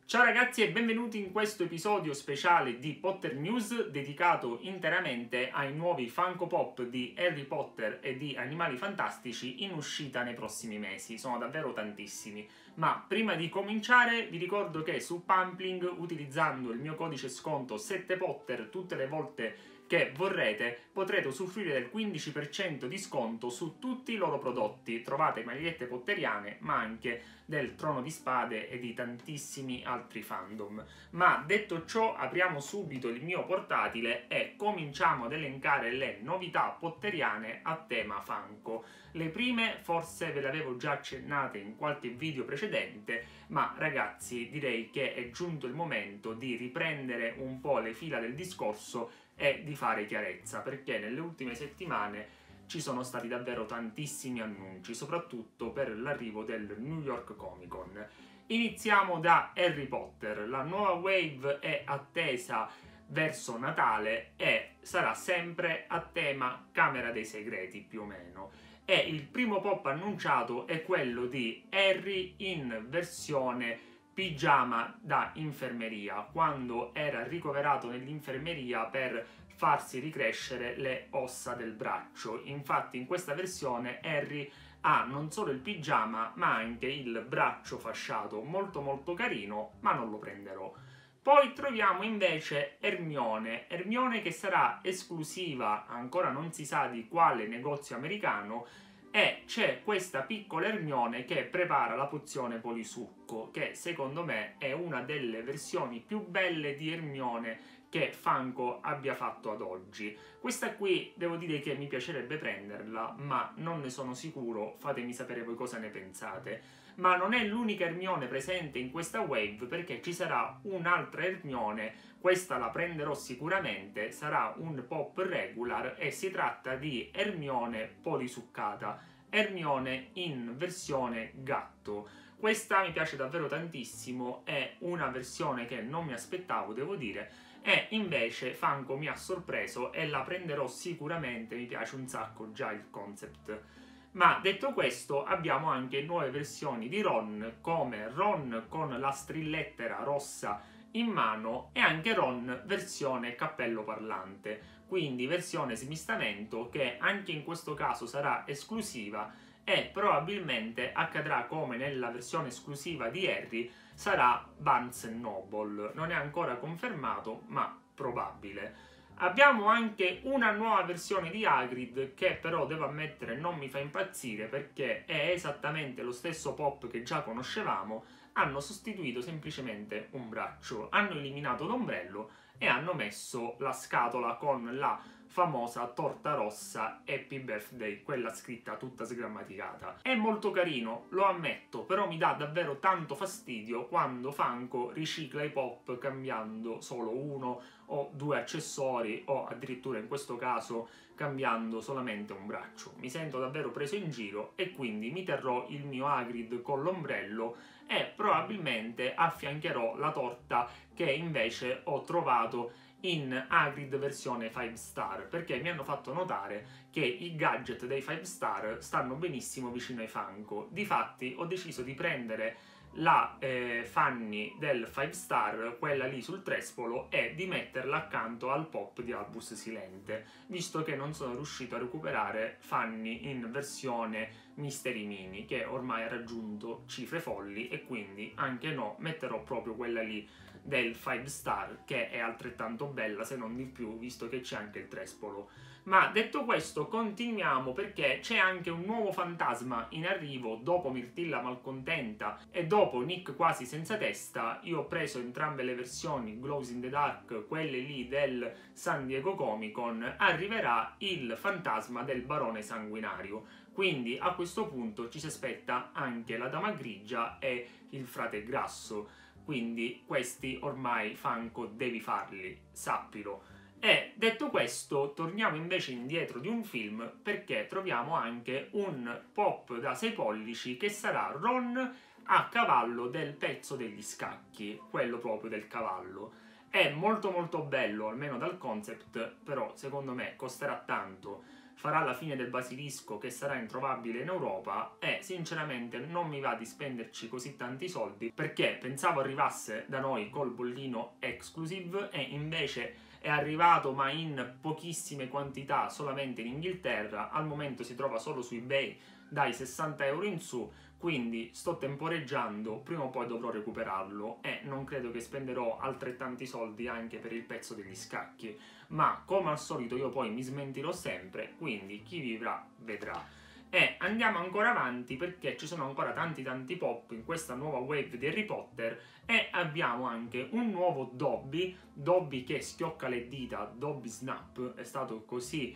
Ciao ragazzi e benvenuti in questo episodio speciale di Potter News dedicato interamente ai nuovi Funko Pop di Harry Potter e di Animali Fantastici in uscita nei prossimi mesi. Sono davvero tantissimi. Ma prima di cominciare vi ricordo che su Pumpling, utilizzando il mio codice sconto 7Potter tutte le volte che vorrete, potrete usufruire del 15% di sconto su tutti i loro prodotti. Trovate magliette potteriane, ma anche del Trono di Spade e di tantissimi altri fandom. Ma detto ciò, apriamo subito il mio portatile e cominciamo ad elencare le novità potteriane a tema Funko. Le prime forse ve le avevo già accennate in qualche video precedente, ma ragazzi direi che è giunto il momento di riprendere un po' le fila del discorso e di fare chiarezza, perché nelle ultime settimane ci sono stati davvero tantissimi annunci, soprattutto per l'arrivo del New York Comic Con. Iniziamo da Harry Potter. La nuova wave è attesa verso Natale e sarà sempre a tema Camera dei Segreti più o meno. E il primo pop annunciato è quello di Harry in versione pigiama da infermeria, quando era ricoverato nell'infermeria per farsi ricrescere le ossa del braccio. Infatti in questa versione Harry ha non solo il pigiama ma anche il braccio fasciato, molto carino, ma non lo prenderò. Poi troviamo invece Hermione che sarà esclusiva, ancora non si sa di quale negozio americano, e c'è questa piccola Hermione che prepara la pozione polisucco, che secondo me è una delle versioni più belle di Hermione che Funko abbia fatto ad oggi. Questa qui devo dire che mi piacerebbe prenderla, ma non ne sono sicuro, fatemi sapere voi cosa ne pensate. Ma non è l'unica Hermione presente in questa wave, perché ci sarà un'altra Hermione, questa la prenderò sicuramente, sarà un pop regular e si tratta di Hermione polisuccata, Hermione in versione gatto. Questa mi piace davvero tantissimo, è una versione che non mi aspettavo, devo dire, e invece Funko mi ha sorpreso e la prenderò sicuramente, mi piace un sacco già il concept. Ma detto questo, abbiamo anche nuove versioni di Ron, come Ron con la strillettera rossa in mano e anche Ron versione cappello parlante, quindi versione smistamento che anche in questo caso sarà esclusiva e probabilmente accadrà come nella versione esclusiva di Harry, sarà Barnes & Noble. Non è ancora confermato, ma probabile. Abbiamo anche una nuova versione di Hagrid che però devo ammettere non mi fa impazzire, perché è esattamente lo stesso pop che già conoscevamo, hanno sostituito semplicemente un braccio, hanno eliminato l'ombrello e hanno messo la scatola con la famosa torta rossa Happy Birthday, quella scritta tutta sgrammaticata. È molto carino, lo ammetto, però mi dà davvero tanto fastidio quando Funko ricicla i pop cambiando solo uno o due accessori, o addirittura in questo caso cambiando solamente un braccio. Mi sento davvero preso in giro e quindi mi terrò il mio Hagrid con l'ombrello e probabilmente affiancherò la torta che invece ho trovato in Hagrid versione 5 star, perché mi hanno fatto notare che i gadget dei 5 star stanno benissimo vicino ai Funko. Difatti ho deciso di prendere la Fanny del 5 star, quella lì sul trespolo, e di metterla accanto al pop di Albus Silente, visto che non sono riuscito a recuperare Fanny in versione Mystery Mini, che ormai ha raggiunto cifre folli, e quindi anche no, metterò proprio quella lì del 5 star, che è altrettanto bella se non di più, visto che c'è anche il trespolo. Ma detto questo continuiamo, perché c'è anche un nuovo fantasma in arrivo. Dopo Mirtilla Malcontenta e dopo Nick quasi senza testa, io ho preso entrambe le versioni Glows in the Dark, quelle lì del San Diego Comic Con. Arriverà il fantasma del Barone Sanguinario, quindi a questo punto ci si aspetta anche la Dama Grigia e il Frate Grasso, quindi questi ormai Funko devi farli, sappilo. E detto questo, torniamo invece indietro di un film, perché troviamo anche un pop da 6 pollici che sarà Ron a cavallo del pezzo degli scacchi, quello proprio del cavallo. È molto bello, almeno dal concept, però secondo me costerà tanto. farà la fine del basilisco che sarà introvabile in Europa e sinceramente non mi va di spenderci così tanti soldi perché pensavo arrivasse da noi col bollino exclusive e invece è arrivato ma in pochissime quantità solamente in Inghilterra, al momento si trova solo su eBay dai 60 euro in su, quindi sto temporeggiando, prima o poi dovrò recuperarlo e non credo che spenderò altrettanti soldi anche per il pezzo degli scacchi, ma come al solito io poi mi smentirò sempre, quindi chi vivrà vedrà. E andiamo ancora avanti perché ci sono ancora tanti pop in questa nuova wave di Harry Potter e abbiamo anche un nuovo Dobby che schiocca le dita, Dobby Snap è stato così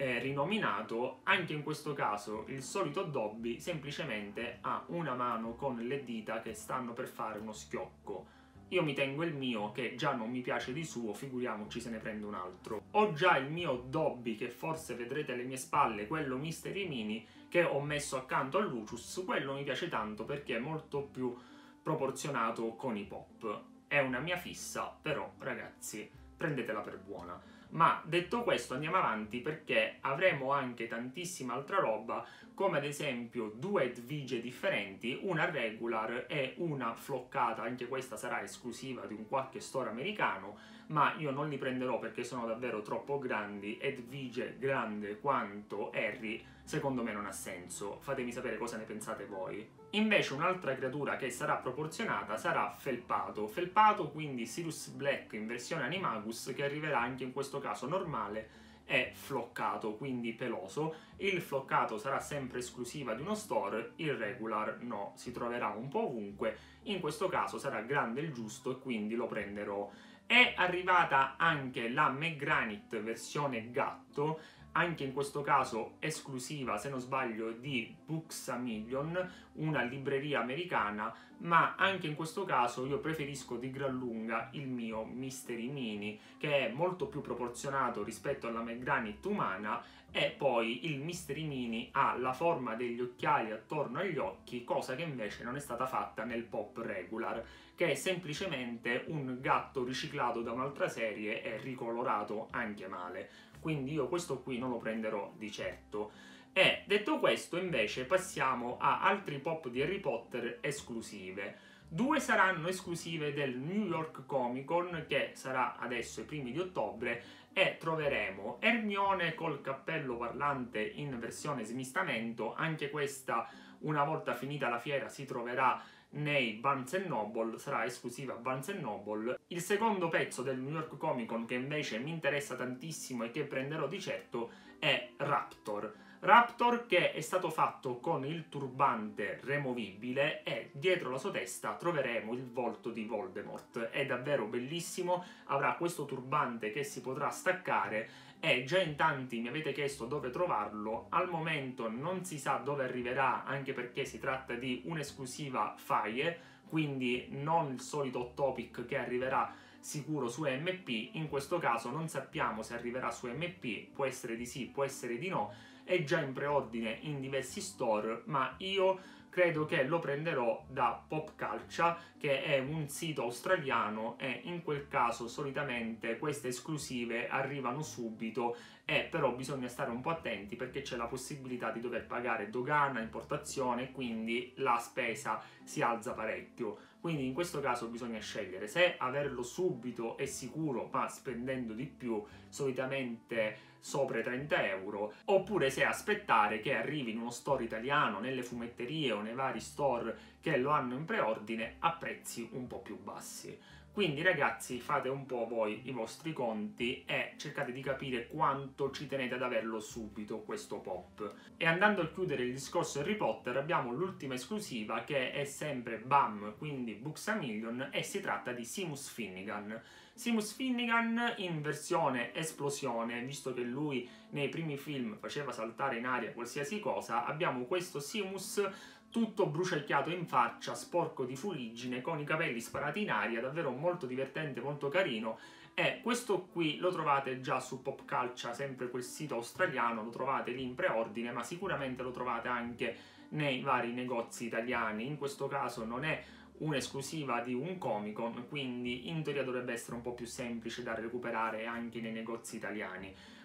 rinominato. Anche in questo caso il solito Dobby semplicemente ha una mano con le dita che stanno per fare uno schiocco. Io mi tengo il mio che già non mi piace di suo, figuriamoci se ne prendo un altro. Ho già il mio Dobby che forse vedrete alle mie spalle, quello Mystery Mini che ho messo accanto a Lucius, quello mi piace tanto perché è molto più proporzionato con i pop. È una mia fissa, però ragazzi prendetela per buona. Ma detto questo andiamo avanti perché avremo anche tantissima altra roba, come ad esempio 2 Edvige differenti, una regular e una floccata, anche questa sarà esclusiva di un qualche store americano, ma io non li prenderò perché sono davvero troppo grandi. Edvige grande quanto Harry secondo me non ha senso, fatemi sapere cosa ne pensate voi. Invece un'altra creatura che sarà proporzionata sarà Felpato quindi Sirius Black in versione Animagus, che arriverà anche in questo caso normale e floccato, quindi peloso. Il floccato sarà sempre esclusiva di uno store, il regular no, si troverà un po' ovunque, in questo caso sarà grande il giusto e quindi lo prenderò. È arrivata anche la McGranit versione gatto, anche in questo caso esclusiva, se non sbaglio, di Books A Million, una libreria americana, ma anche in questo caso io preferisco di gran lunga il mio Mystery Mini, che è molto più proporzionato rispetto alla McGranit umana, e poi il Mystery Mini ha la forma degli occhiali attorno agli occhi, cosa che invece non è stata fatta nel pop regular, che è semplicemente un gatto riciclato da un'altra serie e ricolorato anche male. Quindi io questo qui non lo prenderò di certo. E detto questo invece passiamo a altri pop di Harry Potter esclusive. 2 saranno esclusive del New York Comic Con, che sarà adesso i primi di ottobre, e troveremo Hermione col cappello parlante in versione smistamento, anche questa una volta finita la fiera si troverà nei Barnes & Noble, sarà esclusiva Barnes & Noble. Il secondo pezzo del New York Comic Con che invece mi interessa tantissimo e che prenderò di certo è Raptor che è stato fatto con il turbante removibile e dietro la sua testa troveremo il volto di Voldemort. È davvero bellissimo, avrà questo turbante che si potrà staccare e già in tanti mi avete chiesto dove trovarlo. Al momento non si sa dove arriverà, anche perché si tratta di un'esclusiva Faye, quindi non il solito Topic che arriverà sicuro su MP. In questo caso non sappiamo se arriverà su MP, può essere di sì, può essere di no, è già in preordine in diversi store, ma io credo che lo prenderò da PopCulture, che è un sito australiano, e in quel caso solitamente queste esclusive arrivano subito, e però bisogna stare un po' attenti perché c'è la possibilità di dover pagare dogana, importazione, quindi la spesa si alza parecchio. Quindi in questo caso bisogna scegliere se averlo subito è sicuro ma spendendo di più, solitamente sopra i 30 euro, oppure se aspettare che arrivi in uno store italiano, nelle fumetterie o nei vari store che lo hanno in preordine a prezzi un po' più bassi. Quindi ragazzi, fate un po' voi i vostri conti e cercate di capire quanto ci tenete ad averlo subito questo pop. E andando a chiudere il discorso Harry Potter, abbiamo l'ultima esclusiva che è sempre BAM, quindi Books A Million, e si tratta di Seamus Finnegan. Seamus Finnegan in versione esplosione, visto che lui nei primi film faceva saltare in aria qualsiasi cosa, abbiamo questo Seamus tutto bruciacchiato in faccia, sporco di fuliggine, con i capelli sparati in aria, davvero molto divertente, molto carino. E questo qui lo trovate già su PopCulture, sempre quel sito australiano, lo trovate lì in preordine, ma sicuramente lo trovate anche nei vari negozi italiani. In questo caso non è un'esclusiva di un Comic Con, quindi in teoria dovrebbe essere un po' più semplice da recuperare anche nei negozi italiani.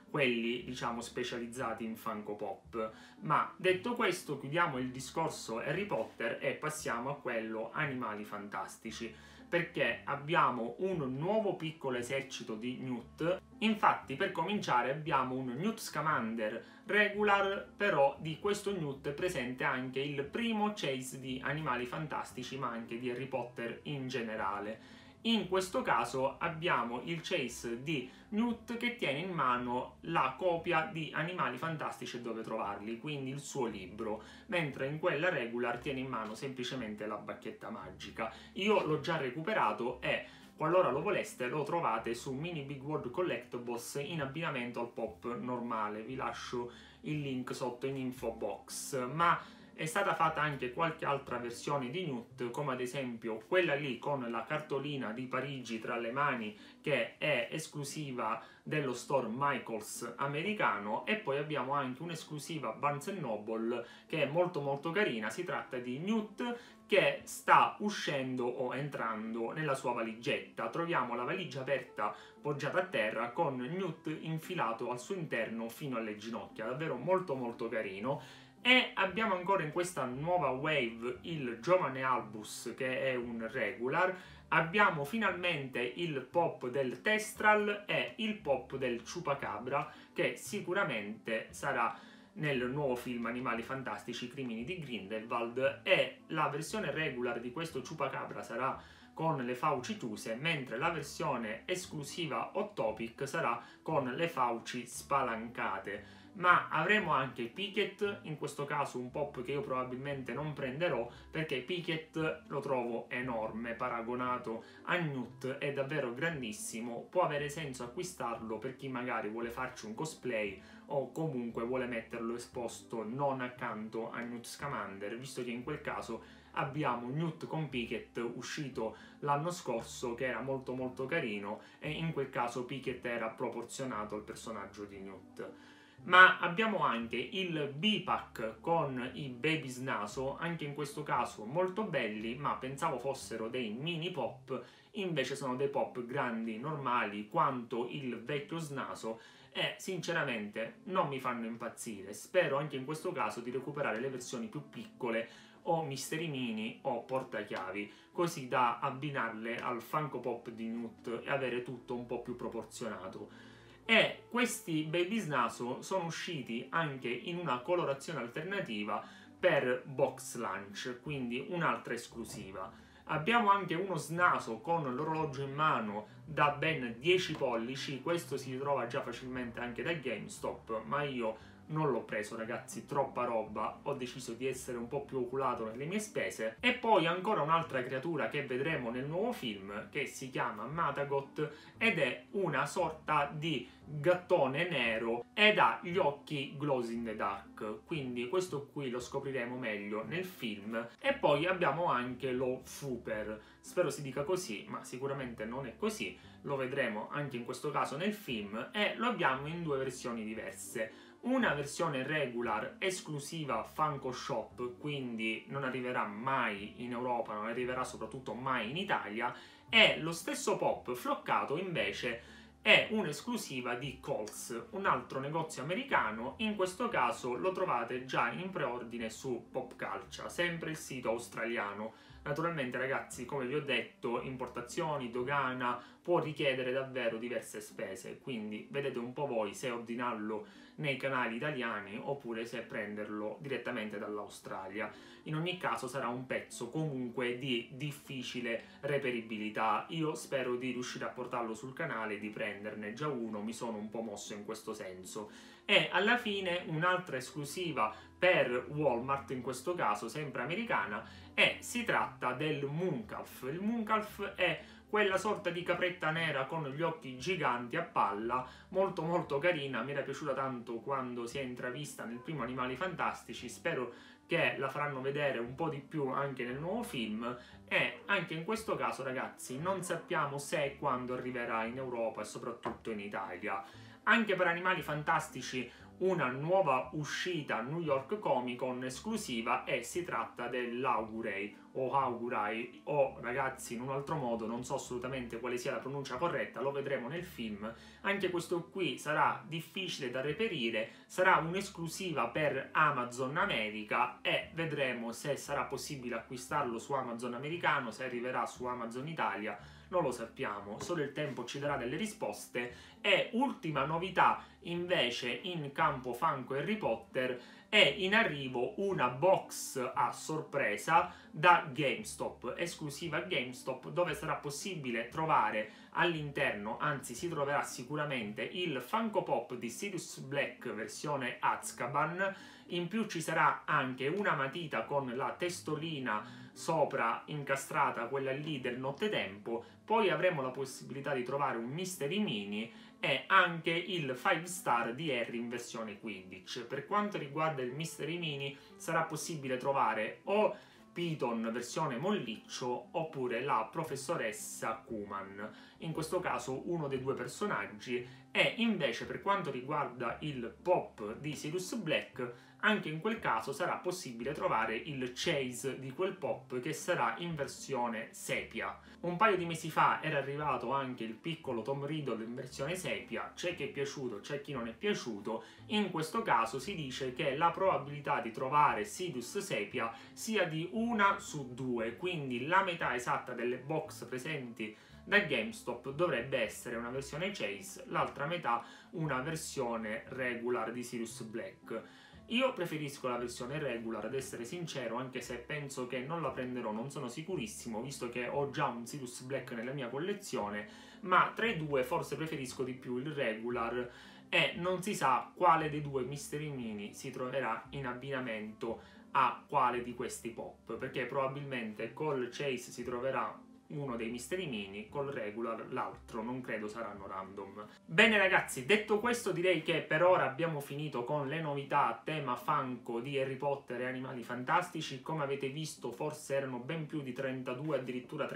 quelli diciamo specializzati in Funko Pop. Ma detto questo, chiudiamo il discorso Harry Potter e passiamo a quello Animali Fantastici, perché abbiamo un nuovo piccolo esercito di Newt. Infatti, per cominciare, abbiamo un Newt Scamander regular, però di questo Newt è presente anche il primo chase di Animali Fantastici, ma anche di Harry Potter in generale. In questo caso abbiamo il chase di Newt che tiene in mano la copia di Animali Fantastici e dove trovarli, quindi il suo libro, mentre in quella regular tiene in mano semplicemente la bacchetta magica. Io l'ho già recuperato e qualora lo voleste lo trovate su Mini Big World Collectibles in abbinamento al pop normale. Vi lascio il link sotto in info box. Ma è stata fatta anche qualche altra versione di Newt, come ad esempio quella lì con la cartolina di Parigi tra le mani, che è esclusiva dello store Michaels americano, e poi abbiamo anche un'esclusiva Barnes & Noble che è molto molto carina. Si tratta di Newt che sta uscendo o entrando nella sua valigetta. Troviamo la valigia aperta poggiata a terra con Newt infilato al suo interno fino alle ginocchia, davvero molto molto carino. E abbiamo ancora in questa nuova wave il giovane Albus, che è un regular. Abbiamo finalmente il pop del Testral e il pop del Chupacabra, che sicuramente sarà nel nuovo film Animali Fantastici Crimini di Grindelwald, e la versione regular di questo Chupacabra sarà con le fauci chiuse, mentre la versione esclusiva Hot Topic sarà con le fauci spalancate. Ma avremo anche Pickett, in questo caso un pop che io probabilmente non prenderò, perché Pickett lo trovo enorme, paragonato a Newt è davvero grandissimo. Può avere senso acquistarlo per chi magari vuole farci un cosplay o comunque vuole metterlo esposto non accanto a Newt Scamander, visto che in quel caso abbiamo Newt con Pickett uscito l'anno scorso che era molto molto carino, e in quel caso Pickett era proporzionato al personaggio di Newt. Ma abbiamo anche il B-Pack con i Baby Snaso, anche in questo caso molto belli, ma pensavo fossero dei mini pop, invece sono dei pop grandi, normali, quanto il vecchio Snaso, e sinceramente non mi fanno impazzire. Spero anche in questo caso di recuperare le versioni più piccole, o Mystery Mini o portachiavi, così da abbinarle al Funko Pop di Newt e avere tutto un po' più proporzionato. E questi Baby Snaso sono usciti anche in una colorazione alternativa per Box Lunch, quindi un'altra esclusiva. Abbiamo anche uno Snaso con l'orologio in mano da ben 10 pollici, questo si trova già facilmente anche da GameStop, ma io non l'ho preso, ragazzi, troppa roba, ho deciso di essere un po' più oculato nelle mie spese. E poi ancora un'altra creatura che vedremo nel nuovo film, che si chiama Matagot, ed è una sorta di gattone nero ed ha gli occhi glow in the dark, quindi questo qui lo scopriremo meglio nel film. E poi abbiamo anche lo Fooper, spero si dica così, ma sicuramente non è così, lo vedremo anche in questo caso nel film, e lo abbiamo in due versioni diverse. Una versione regular esclusiva Funko Shop, quindi non arriverà mai in Europa, non arriverà soprattutto mai in Italia, e lo stesso pop floccato invece è un'esclusiva di Coles, un altro negozio americano. In questo caso lo trovate già in preordine su Popcalcia, sempre il sito australiano. Naturalmente, ragazzi, come vi ho detto, importazioni, dogana, può richiedere davvero diverse spese, quindi vedete un po' voi se ordinarlo nei canali italiani oppure se prenderlo direttamente dall'Australia. In ogni caso sarà un pezzo comunque di difficile reperibilità. Io spero di riuscire a portarlo sul canale, di prenderne già uno, mi sono un po' mosso in questo senso. E alla fine un'altra esclusiva per Walmart, in questo caso sempre americana, e si tratta del Mooncalf. Il Mooncalf è quella sorta di capretta nera con gli occhi giganti a palla, molto molto carina, mi era piaciuta tanto quando si è intravista nel primo Animali Fantastici, spero che la faranno vedere un po' di più anche nel nuovo film. E anche in questo caso, ragazzi, non sappiamo se e quando arriverà in Europa e soprattutto in Italia. Anche per Animali Fantastici una nuova uscita a New York Comic Con esclusiva e si tratta dell'Augurai o Augurai o ragazzi in un altro modo, non so assolutamente quale sia la pronuncia corretta, lo vedremo nel film. Anche questo qui sarà difficile da reperire, sarà un'esclusiva per Amazon America e vedremo se sarà possibile acquistarlo su Amazon americano, se arriverà su Amazon Italia. Non lo sappiamo, solo il tempo ci darà delle risposte. E ultima novità invece in campo Funko Harry Potter, è in arrivo una box a sorpresa da GameStop, esclusiva GameStop, dove sarà possibile trovare all'interno, anzi si troverà sicuramente, il Funko Pop di Sirius Black versione Azkaban. In più ci sarà anche una matita con la testolina sopra incastrata, quella lì del nottetempo. Poi avremo la possibilità di trovare un Mystery Mini e anche il 5 star di Harry in versione 15. Per quanto riguarda il Mystery Mini sarà possibile trovare o Piton versione molliccio oppure la professoressa Kuman, in questo caso uno dei due personaggi. E invece per quanto riguarda il pop di Sirius Black, anche in quel caso sarà possibile trovare il chase di quel pop che sarà in versione sepia. Un paio di mesi fa era arrivato anche il piccolo Tom Riddle in versione sepia, c'è chi è piaciuto, c'è chi non è piaciuto. In questo caso si dice che la probabilità di trovare Sirius sepia sia di 1 su 2, quindi la metà esatta delle box presenti da GameStop dovrebbe essere una versione chase, l'altra metà una versione regular di Sirius Black. Io preferisco la versione regular, ad essere sincero, anche se penso che non la prenderò, non sono sicurissimo, visto che ho già un Sirius Black nella mia collezione, ma tra i due forse preferisco di più il regular e non si sa quale dei due Mystery Mini si troverà in abbinamento a quale di questi pop, perché probabilmente col Chase si troverà uno dei Mystery Mini, col regular l'altro, non credo saranno random. Bene ragazzi, detto questo direi che per ora abbiamo finito con le novità a tema Funko di Harry Potter e Animali Fantastici. Come avete visto forse erano ben più di 32, addirittura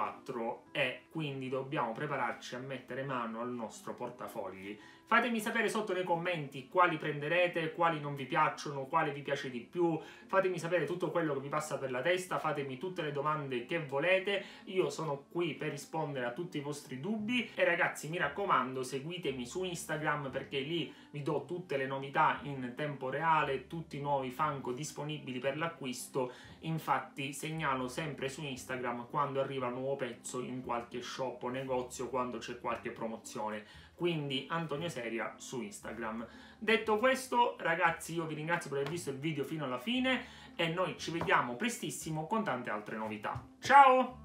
34, e quindi dobbiamo prepararci a mettere mano al nostro portafogli. Fatemi sapere sotto nei commenti quali prenderete, quali non vi piacciono, quale vi piace di più, fatemi sapere tutto quello che vi passa per la testa, fatemi tutte le domande che volete, io sono qui per rispondere a tutti i vostri dubbi. E ragazzi, mi raccomando, seguitemi su Instagram perché lì vi do tutte le novità in tempo reale, tutti i nuovi Funko disponibili per l'acquisto. Infatti segnalo sempre su Instagram quando arriva un nuovo pezzo in qualche shop o negozio, quando c'è qualche promozione. Quindi Antonio Seria su Instagram. Detto questo ragazzi, io vi ringrazio per aver visto il video fino alla fine e noi ci vediamo prestissimo con tante altre novità. Ciao!